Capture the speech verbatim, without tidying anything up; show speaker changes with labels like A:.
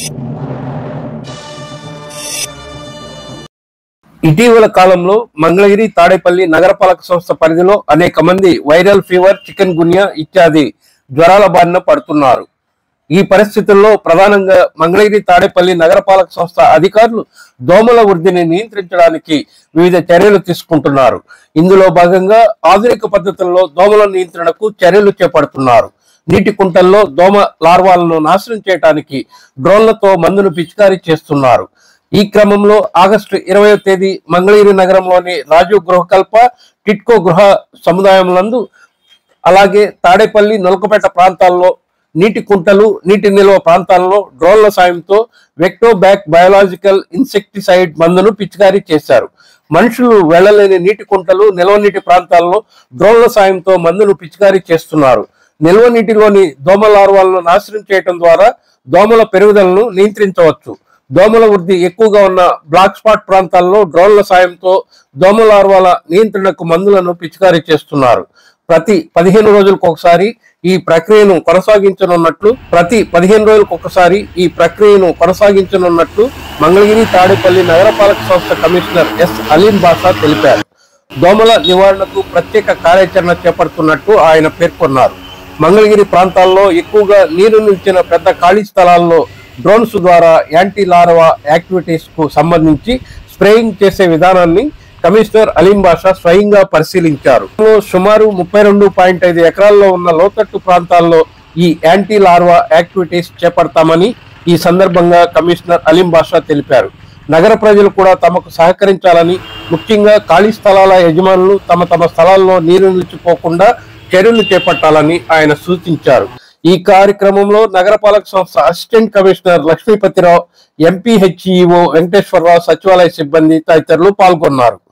A: ఇటీవల కాలంలో మంగళగిరి తాడేపల్లి నగరపాలక సంస్థ పరిధిలో అనేక మంది వైరల్ ఫీవర్, చికెన్ గున్యా ఇత్యాది జ్వరాల బారిన పడుతున్నారు. ఈ పరిస్థితుల్లో ప్రధానంగా మంగళగిరి తాడేపల్లి నగరపాలక సంస్థ అధికారులు దోమల వృద్ధిని నియంత్రించడానికి వివిధ చర్యలు తీసుకుంటున్నారు. ఇందులో భాగంగా ఆధునిక పద్ధతుల్లో దోమల నియంత్రణకు చర్యలు చేపడుతున్నారు. నీటి కుంటల్లో దోమ లార్వాలను నాశనం చేయడానికి డ్రోన్లతో మందును పిచికారీ చేస్తున్నారు. ఈ క్రమంలో ఆగస్టు ఇరవయో తేదీ మంగళగిరి నగరంలోని రాజు గృహకల్ప, టిట్కో గృహ సముదాయములందు, అలాగే తాడేపల్లి, నొలకపేట ప్రాంతాల్లో నీటి కుంటలు, నీటి నిల్వ ప్రాంతాల్లో డ్రోన్ల సాయంతో వెక్టోబ్యాక్ బయోలాజికల్ ఇన్సెక్టిసైడ్ మందును పిచికారీ చేశారు. మనుషులు వెళ్లలేని నీటి కుంటలు, నిల్వ నీటి ప్రాంతాల్లో డ్రోన్ల సాయంతో మందును పిచికారీ చేస్తున్నారు. నిల్వ నీటిలోని దోమ లార్వాలను నాశనం చేయడం ద్వారా దోమల పెరుగుదలను నియంత్రించవచ్చు. దోమల వృద్ధి ఎక్కువగా ఉన్న బ్లాక్ స్పాట్ ప్రాంతాల్లో డ్రోన్ల సాయంతో దోమ లార్వాల నియంత్రణకు మందులను పిచికారీ చేస్తున్నారు. ప్రతి పదిహేను రోజులకు ఒకసారి ఈ ప్రక్రియను కొనసాగించనున్నట్లు ప్రతి పదిహేను రోజులకు ఒకసారి ఈ ప్రక్రియను కొనసాగించనున్నట్లు మంగళగిరి తాడేపల్లి నగరపాలక సంస్థ కమిషనర్ ఎస్ అలీం బాషా తెలిపారు. దోమల నివారణకు ప్రత్యేక కార్యాచరణ చేపడుతున్నట్టు ఆయన పేర్కొన్నారు. మంగళగిరి ప్రాంతాల్లో ఎక్కువగా నీరు నిలిచిన పెద్ద ఖాళీ స్థలాల్లో డ్రోన్స్ ద్వారా యాంటీ లార్వా యాక్టివిటీస్ కు సంబంధించి స్ప్రేయింగ్ చేసే విధానాన్ని కమిషనర్ అలీం బాషా స్వయంగా పరిశీలించారు. సుమారు ముప్పై రెండు పాయింట్ ఐదు ఎకరాల్లో ఉన్న లోతట్టు ప్రాంతాల్లో ఈ యాంటీ లార్వా యాక్టివిటీస్ చేపడతామని ఈ సందర్భంగా కమిషనర్ అలీం బాషా తెలిపారు. నగర ప్రజలు కూడా తమకు సహకరించాలని, ముఖ్యంగా ఖాళీ స్థలాల యజమానులు తమ తమ స్థలాల్లో నీరు నిలిచిపోకుండా చర్యలు చేపట్టాలని ఆయన సూచించారు. ఈ కార్యక్రమంలో నగరపాలక సంస్థ assistant commissioner Lakshmipathirao, MPHEO Venkateswararao, సచివాలయ సిబ్బంది తదితరులు పాల్గొన్నారు.